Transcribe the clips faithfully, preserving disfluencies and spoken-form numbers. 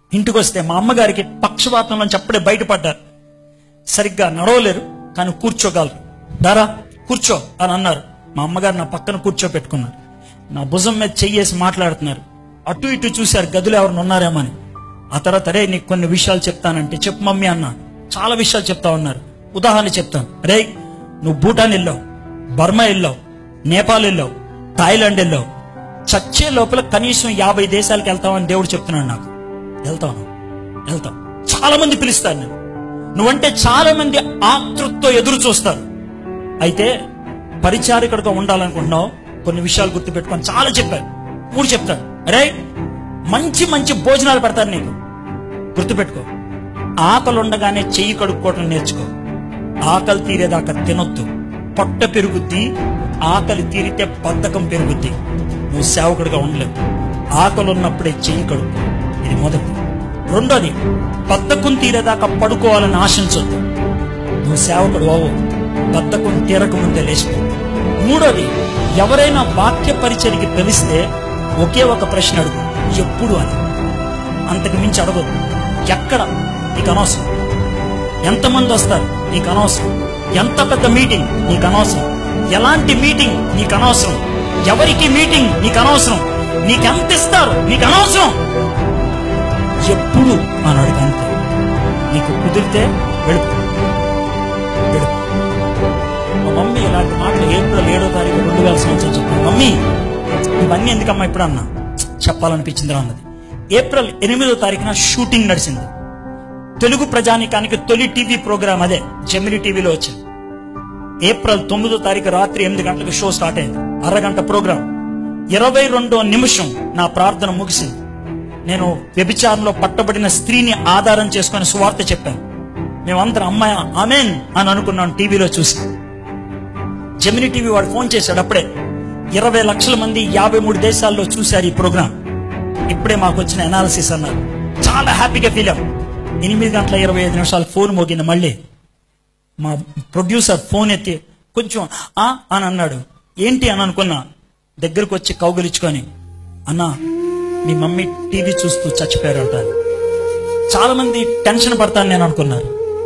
ఇంటికి వస్తే మా అమ్మగారికి పక్షవాతంలో అప్పుడే బయటపడ్డారు. సరిగ్గా నడవలేరు, కానీ కూర్చోగలరు. దారా కూర్చో అని అన్నారు. మా అమ్మగారు నా పక్కన కూర్చోపెట్టుకున్నారు. నా భుజం మీద చెయ్యేసి మాట్లాడుతున్నారు. అటు ఇటు చూశారు గదిలో ఎవరిని ఉన్నారేమో అని. ఆ తర్వాత అరే నీకు కొన్ని విషయాలు చెప్తానంటే చెప్పు మమ్మీ అన్నా. చాలా విషయాలు చెప్తా ఉన్నారు. ఉదాహరణ చెప్తాను. రే నువ్వు భూటాన్ వెళ్ళావు, బర్మా వెళ్ళావు, నేపాల్ వెళ్ళావు, థాయిలాండ్ వెళ్ళావు. చచ్చే లోపల కనీసం యాభై దేశాలకు వెళ్తావని దేవుడు చెప్తున్నాడు నాకు. వెళ్తాను వెళ్తాం చాలా మంది పిలుస్తారు. నేను నువ్వంటే చాలా మంది ఆతృతతో ఎదురు చూస్తారు. అయితే పరిచారికుడిగా ఉండాలనుకుంటున్నావు, కొన్ని విషయాలు గుర్తుపెట్టుకొని చాలా చెప్పారు. మూడు చెప్తాడు. అరే మంచి మంచి భోజనాలు పెడతారు నీకు, గుర్తుపెట్టుకో. ఆకలి ఉండగానే చెయ్యి కడుక్కోవటం నేర్చుకో. ఆకలి తీరేదాకా తినొద్దు, పొట్ట పెరుగుద్ది. ఆకలి తీరితే బద్ధకం పెరుగుద్ది. నువ్వు సేవకుడిగా ఉండలేవు. ఆకలి ఉన్నప్పుడే చెయ్యి కడుక్కో. ఇది మొదటి. రెండోది, బద్ధకం తీరేదాకా పడుకోవాలని ఆశించొద్దు. నువ్వు సేవకుడు అవ్వు, బద్ధకం తీరక ముందే లేచిపో. మూడోది, ఎవరైనా వాక్య పరిచర్యకి పిలిస్తే ఒకే ఒక ప్రశ్న అడుగు, ఎప్పుడు అని. అంతకు మించి అడగదు. ఎక్కడ నీకు అనవసరం. ఎంతమంది వస్తారు నీకు అనవసరం. ఎంత పెద్ద మీటింగ్ నీకు అనవసరం. ఎలాంటి మీటింగ్ నీకు అనవసరం. ఎవరికి మీటింగ్ నీకు అనవసరం. నీకెంత ఇస్తారు నీకు అనవసరం. ఎప్పుడు అని అడుగు అంతే. నీకు కుదిరితే వెళుపు వెళుపు. మా మమ్మీ ఇలాంటి మాటలు ఏప్రిల్ ఏడో తారీఖు రెండు వేల సంవత్సరం చెప్పాను. మమ్మీ ఇవన్నీ ఎందుకమ్మా ఇప్పుడు అన్నా, చెప్పాలనిపించిందిరా అన్నది. ఏప్రిల్ ఎనిమిదో తారీఖున షూటింగ్ నడిచింది. తెలుగు ప్రజానికానికి తొలి టీవీ ప్రోగ్రాం అదే, జెమిని టీవీలో వచ్చింది. ఏప్రిల్ తొమ్మిదో తారీఖు రాత్రి ఎనిమిది గంటలకు షో స్టార్ట్ అయింది. అరగంట ప్రోగ్రాం. ఇరవై రెండో నిమిషం నా ప్రార్థన ముగిసింది. నేను వ్యభిచారంలో పట్టబడిన స్త్రీని ఆధారం చేసుకుని సువార్త చెప్పాను. మేమందరం అమ్మాయి ఆమెన్ అని అనుకున్నాం. టీవీలో చూసి జెమిని టీవీ వాడు ఫోన్ చేశాడు. అప్పుడే ఇరవై లక్షల మంది యాభై మూడు దేశాల్లో చూశారు ఈ ప్రోగ్రాం. ఇప్పుడే మాకు వచ్చిన అనాలిసిస్ అన్నారు. చాలా హ్యాపీగా ఫీల్ అయ్యాం. ఎనిమిది గంటల ఇరవై ఐదు నిమిషాలు ఫోన్ మోగింది. మళ్ళీ మా ప్రొడ్యూసర్ ఫోన్ ఎత్తి కొంచెం ఆ అని అన్నాడు. ఏంటి అని అనుకున్నా. దగ్గరకు వచ్చి కౌగిలించుకొని, అన్నా మీ మమ్మీ టీవీ చూస్తూ చచ్చిపోయారు అంటారు. చాలా మంది టెన్షన్ పడతాను నేను అనుకున్నారు.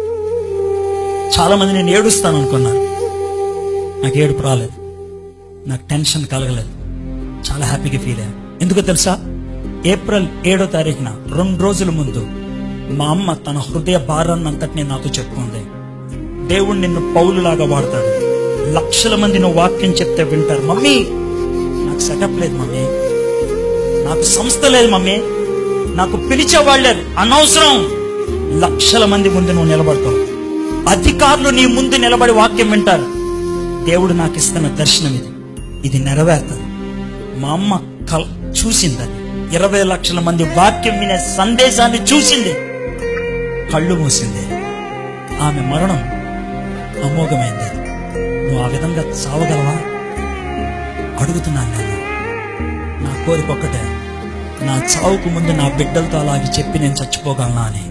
చాలా మంది నేను ఏడుస్తాను అనుకున్నారు. నాకు ఏడుపు రాలేదు, నాకు టెన్షన్ కలగలేదు. చాలా హ్యాపీగా ఫీల్ అయ్యా. ఎందుకో తెలుసా, ఏప్రిల్ ఏడో తారీఖున రెండు రోజుల ముందు మా అమ్మ తన హృదయ భారాన్ని అంతటినీ నాతో చెప్పుకుంది. దేవుడు నిన్ను పౌలులాగా వాడతాడు. లక్షల మంది నువ్వు వాక్యం చెప్తే వింటారు. మమ్మీ నాకు సెటప్ లేదు మమ్మీ, నాకు సంస్థ లేదు మమ్మీ, నాకు పిలిచేవాళ్ళు లేరు, అనవసరం. లక్షల మంది ముందు నువ్వు నిలబడతావు. అధికారులు నీ ముందు నిలబడి వాక్యం వింటారు. దేవుడు నాకు ఇస్తున్న దర్శనం ఇది, ఇది నెరవేరుతుంది. మా అమ్మ కల్ చూసిందని ఇరవై లక్షల మంది వాక్యం వినే సందేశాన్ని చూసింది, కళ్ళు మూసింది. ఆమె మరణం అమోఘమైంది. నువ్వు ఆ విధంగా చావగలవా అడుగుతున్నాను నేను. నా కోరిక ఒక్కటే, నా చావుకు ముందు నా బిడ్డలతో అలాగే చెప్పి నేను చచ్చిపోగలనా అని.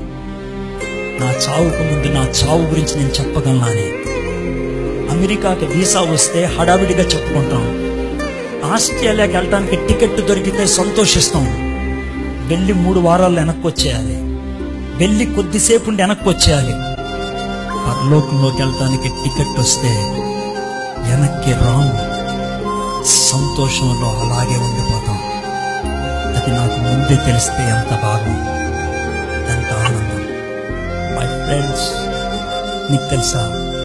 నా చావుకు ముందు నా చావు గురించి నేను చెప్పగలనా అని. అమెరికాకి వీసా వస్తే హడావిడిగా చెప్పుకుంటాం. ఆస్ట్రేలియాకి వెళ్ళడానికి టికెట్ దొరికితే సంతోషిస్తాం. వెళ్ళి మూడు వారాల్లో వెనక్కి వచ్చేయాలి. వెళ్ళి కొద్దిసేపు ఉండి వెనక్కి వచ్చేయాలి. పరలోకంలోకి వెళ్ళటానికి టికెట్ వస్తే వెనక్కి రాము. సంతోషంలో అలాగే ఉండిపోతాం. అది నాకు ముందే తెలిస్తే ఎంత భాగం, ఎంత ఆనందం. మై ఫ్రెండ్స్, నీకు తెలుసా